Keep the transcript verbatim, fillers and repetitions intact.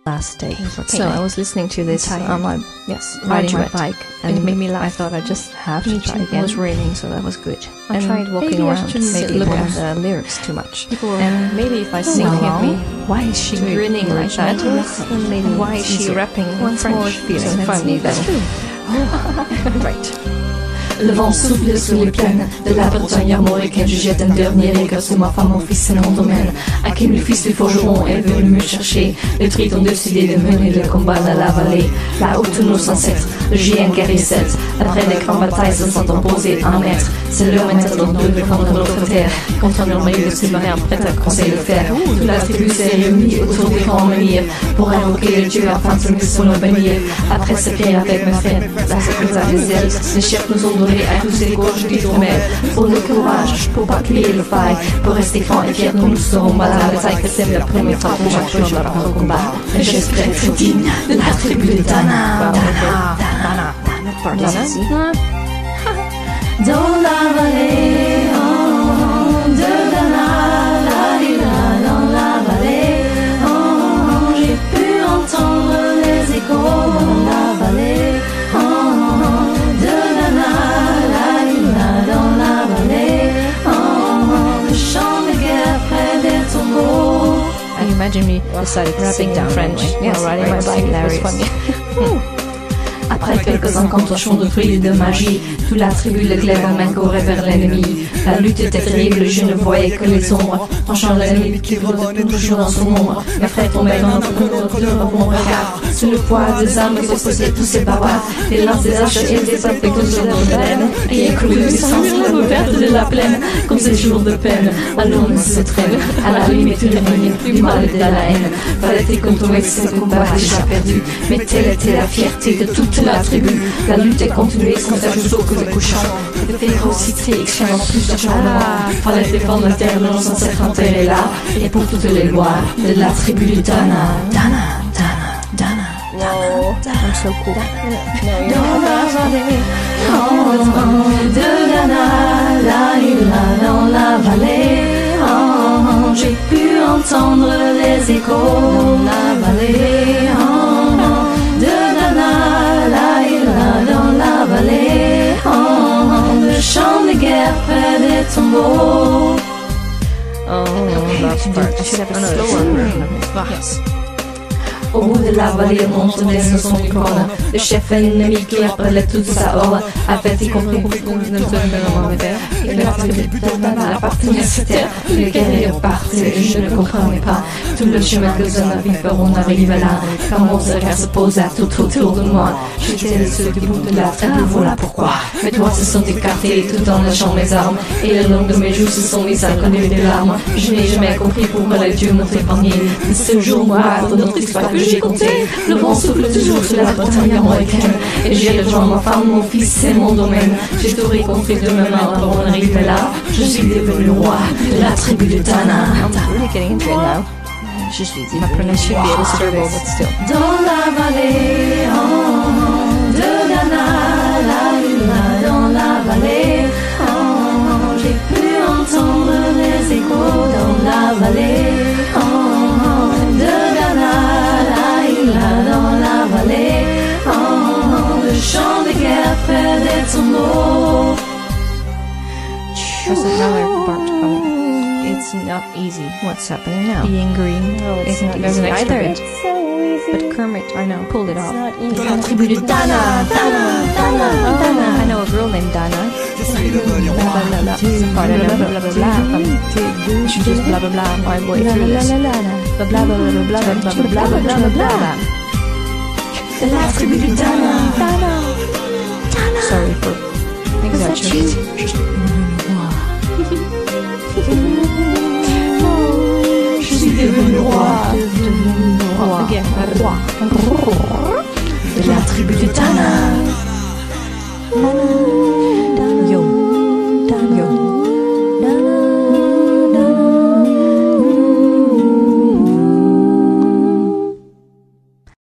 last day for So I was listening to this on my yes riding my it. bike, and and it made me laugh. I thought I just have to Me try too. again. It was raining, so that was good. I and tried walking maybe I around, shouldn't maybe look look at at the lyrics too much. people were And maybe if I sing sing along, me, why is she to grinning like that? instrumentals, And maybe why is she easier. rapping in Once French? more feeling So funny that's though. true. Right. Le vent souffle sur les plaines de la Bretagne armoricaine. Je jette un dernier regard sur ma femme, mon fils, c'est mon domaine. Hakim, le fils du forgeron, est venu me chercher. Les tritons ont décidé de mener le combat dans la vallée. Là où tous nos ancêtres, le géant guerrier sept, après des grandes batailles, se sont imposés un maître. C'est leur maintenant de défendre notre terre. Contre un armée de sous-marins prêts à conseiller le fer. Toute la tribu s'est réunie autour des grands menhirs pour invoquer le Dieu afin de nous son bénir. Après ce prière avec mes frères, la secrétaire des ailes, les chefs nous ont donné à tous les gorges d'hydromel. Pour le courage, pour pas crier le faille, pour rester franc et fier quand nous serons mal à la bataille, que c'est la première fois que j'approche la part au combat. Et j'espère être digne de la tribu de Dana. Dana, Dana, Dana, Dana. Dans la vallée, oh, de Dana, la lila, dans la vallée, oh, j'ai pu entendre les échos dans la vallée, oh, de Dana, la lila, dans la vallée, oh, le chant de guerre près des tombeaux. And imagine me Decided to rapping sing in down French anyway. while Yes, riding my right. bike. It was Hilarious. funny. Après quelques incantations de fruits et de magie, toute la tribu le glaive en main courait vers l'ennemi. La lutte était terrible, je ne voyais que les ombres, tranchant l'ennemi qui volait toujours dans son ombre. Mes frères tombaient dans le devant mon regard. Sous le poids des armes que possédaient tous ces barbares, des lances, des haches et des impétueuses de laine. Et écoulé du sang sur la verte de la plaine, comme ces jours de peine. Alors on se traîne, à la limite une règne, du mal et de la haine. Fallait-il contourner ce combat déjà perdu, mais telle était la fierté de toute la tribu. La lutte est continuée sans faire jusqu'au coup de couchant. De férocité exclamant plus d'acharnement. Fallait défendre la terre de nos ancêtres enterrés là. Et pour toutes les gloires de la tribu du Dana. Dana, Dana, Dana. Wow, I'm so cool. Dans la vallée, oh, oh, de Dana, la lila, dans la vallée, oh, oh, j'ai pu entendre les échos dans la vallée, oh, oh, de Dana, la lila, dans la vallée, oh, oh, le chant de guerre près des tombeaux. Oh, that part. I should have a slower version of it. Yes. Au bout de la vallée montait le son du corps. Le chef ennemi qui appelait toute sa horde avait-il compris qu'on ne le faire. Il appartenait à cette terre. Les guerriers partaient et je ne comprenais pas tout le chemin que nous avions on arrivait là. Quand mon regard se posa tout autour de moi, j'étais le seul du bout de la tribu, voilà pourquoi. Mes doigts se sont écartés tout en lâchant mes armes, et le long de mes joues se sont mis à conduire des larmes. Je n'ai jamais compris pourquoi les dieux m'ont épargné de ce jour noir de notre histoire que j'ai compté. Le vent souffle toujours sur la Bretagne armoricaine, et j'ai rejoint ma femme, mon fils, c'est mon domaine. J'ai tout récompris de mes mains pour en arriver là. Je suis devenu roi de la tribu de Dana. I'm really getting into it now. Je suis dit, My pronunciation should be able to dribble, but still. Dans la vallée, oh, oh, de Dana, la luna, dans la vallée, oh, oh, j'ai pu entendre les échos dans la vallée, oh, oh, de Dana, la luna, dans la vallée, oh, oh, le chant de guerre près des tombeaux. There's another part coming. It's not easy. what's happening now? Being green. No, it's Isn't- not there's an easy extra either. bit. It's so easy. But Kermit, I know, pulled it It's off. not easy. Dans la tribu de Dana, Dana, Dana, Oh, Dana. I know a girl named Dana. Blah, blah, blah, blah. This part I know, blah, blah, blah, blah. Um, you should just blah, blah, blah my way through this. Blah, blah, blah, blah, blah, blah, blah, blah, blah, blah, blah, blah, blah. De la tribu de Dana, Dana, Dana. Sorry for exaggerating. Je suis devenu roi, Roi. Again, roi. De la tribu de Dana.